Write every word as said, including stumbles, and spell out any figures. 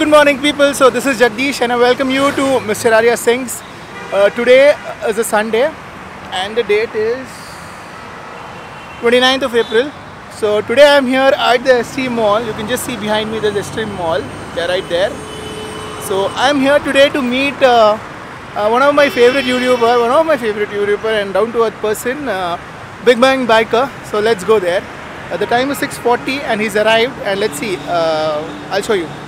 good morning people. So this is Jagadish and I welcome you to Mister Arya Singh's. Uh, today is a Sunday and the date is twenty-ninth of April. So today I am here at the Esteem mall. You can just see behind me the Esteem mall. They are right there. So I am here today to meet uh, uh, one of my favorite YouTuber, one of my favorite YouTuber and down to earth person, uh, Big Bang Biker. So let's go there. Uh, the time is six forty and he's arrived and let's see. Uh, I'll show you.